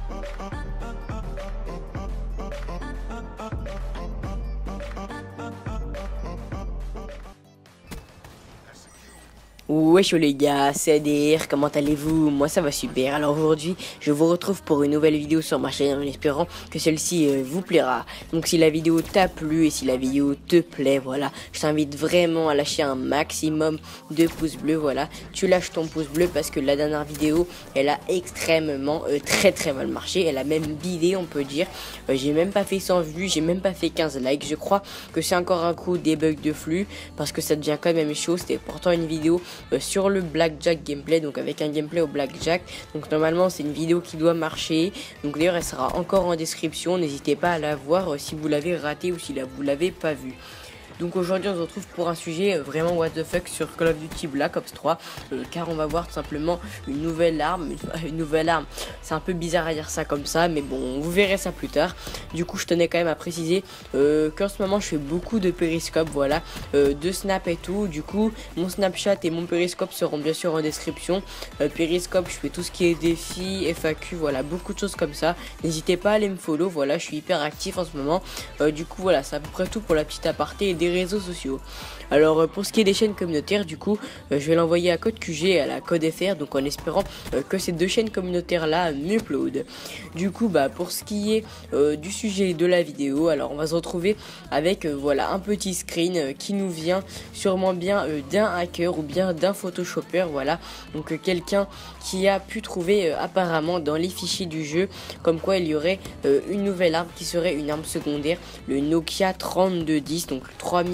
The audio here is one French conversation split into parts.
Wesh les gars, c'est ADR, comment allez-vous? Moi ça va super. Alors aujourd'hui je vous retrouve pour une nouvelle vidéo sur ma chaîne en espérant que celle-ci vous plaira. Donc si la vidéo t'a plu et si la vidéo te plaît, voilà, je t'invite vraiment à lâcher un maximum de pouces bleus. Voilà, tu lâches ton pouce bleu parce que la dernière vidéo elle a extrêmement très mal marché. Elle a même bidé, on peut dire. J'ai même pas fait 100 vues, j'ai même pas fait 15 likes. Je crois que c'est encore un coup des bugs de flux parce que ça devient quand même chaud. C'était pourtant une vidéo sur le blackjack gameplay, donc avec un gameplay au blackjack. Donc normalement c'est une vidéo qui doit marcher, donc d'ailleurs elle sera encore en description, n'hésitez pas à la voir si vous l'avez raté ou si vous l'avez pas vue. Donc aujourd'hui on se retrouve pour un sujet vraiment what the fuck sur Call of Duty Black Ops 3, car on va voir tout simplement une nouvelle arme, c'est un peu bizarre à dire ça comme ça, mais bon vous verrez ça plus tard. Du coup je tenais quand même à préciser qu'en ce moment je fais beaucoup de périscope, voilà, de snap et tout. Du coup mon Snapchat et mon périscope seront bien sûr en description. Périscope, je fais tout ce qui est défi, FAQ, voilà, beaucoup de choses comme ça. N'hésitez pas à aller me follow, voilà, je suis hyper actif en ce moment. Du coup voilà, c'est à peu près tout pour la petite aparté et des réseaux sociaux. Alors pour ce qui est des chaînes communautaires, du coup je vais l'envoyer à Code QG et à la Code FR, donc en espérant que ces deux chaînes communautaires là m'upload. Du coup pour ce qui est du sujet de la vidéo, alors on va se retrouver avec voilà un petit screen qui nous vient sûrement bien d'un hacker ou bien d'un photoshopper, voilà, donc quelqu'un qui a pu trouver apparemment dans les fichiers du jeu comme quoi il y aurait une nouvelle arme qui serait une arme secondaire, le Nokia 3210, donc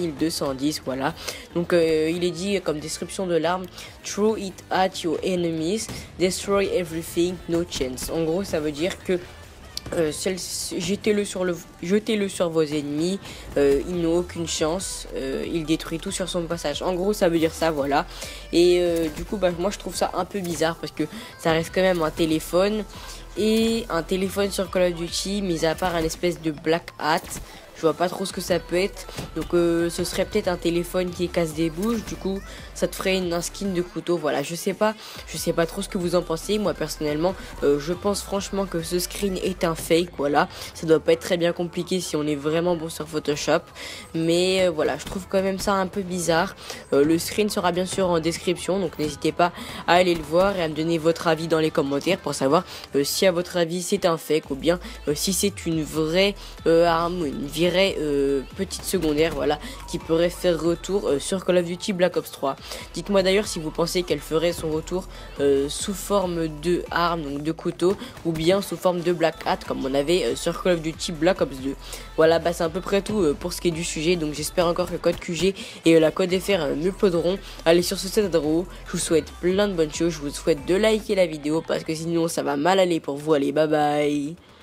3210, voilà. Donc il est dit comme description de l'arme: throw it at your enemies, destroy everything, no chance. En gros ça veut dire que jetez-le sur vos ennemis, ils n'ont aucune chance, il détruit tout sur son passage. En gros ça veut dire ça, voilà. Et du coup moi je trouve ça un peu bizarre parce que ça reste quand même un téléphone, et un téléphone sur Call of Duty, mis à part un espèce de black hat, je vois pas trop ce que ça peut être. Donc ce serait peut-être un téléphone qui casse des bouches, du coup ça te ferait un skin de couteau, voilà, je sais pas trop ce que vous en pensez. Moi personnellement je pense franchement que ce screen est un fake, voilà, ça doit pas être très bien compliqué si on est vraiment bon sur Photoshop, mais voilà, je trouve quand même ça un peu bizarre. Le screen sera bien sûr en description, donc n'hésitez pas à aller le voir et à me donner votre avis dans les commentaires pour savoir si à votre avis c'est un fake ou bien si c'est une vraie arme, une vraie petite secondaire, voilà, qui pourrait faire retour sur Call of Duty Black Ops 3. Dites-moi d'ailleurs si vous pensez qu'elle ferait son retour sous forme de arme, donc de couteau, ou bien sous forme de black hat comme on avait sur Call of Duty Black Ops 2. Voilà, c'est à peu près tout pour ce qui est du sujet. Donc j'espère encore que Code QG et la Code FR me podront. Allez, sur ce Cedro, je vous souhaite plein de bonnes choses. Je vous souhaite de liker la vidéo parce que sinon ça va mal aller pour vous. Allez, bye bye.